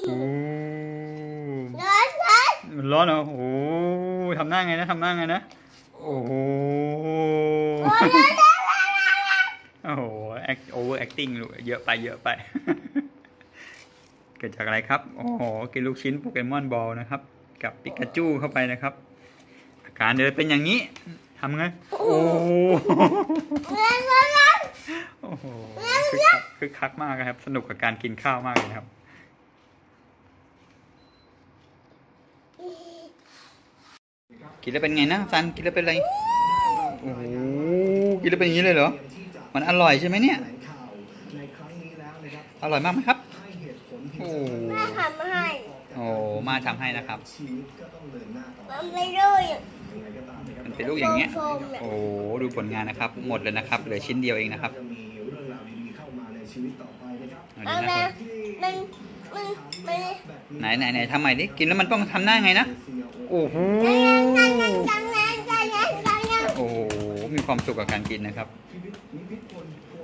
โอ้ร้อนร้อนมันร้อนเหรอโอ้ทำหน้าไงนะทำหน้าไงนะโอ้โหร้อนร้อนร้อนโอ้โหโอเวอร์แอคติ้งเยอะไปเยอะไป เกิดจากอะไรครับโอ้โหกินลูกชิ้นโปเกมอนบอลนะครับกับปิกาจูเข้าไปนะครับอาการเดินเป็นอย่างนี้ทำไงโอ้โหร้อนร้อนร้อนโอ้โหคึกคักมากครับสนุกกับการกินข้าวมากเลยครับกินแล้วเป็นไงนะซันกินแล้วเป็นอะไรโอ้โหกินแล้วเป็นอย่างนี้เลยเหรอมันอร่อยใช่ไหมเนี่ยอร่อยมากไหมครับโอ้แม่ทำให้โอ้มาทำให้นะครับมันไม่รู้มันเป็นลูกอย่างเงี้ยโฟมๆเนี่ยโอ้ดูผลงานนะครับ หมดเลยนะครับเหลือชิ้นเดียวเองนะครับเอามัดีนนะมันไหนทำใหม่ดิกินแล้วมันต้องทำหน้าไงนะโอ้โหโอ้โหมีความสุขกับการกินนะครับ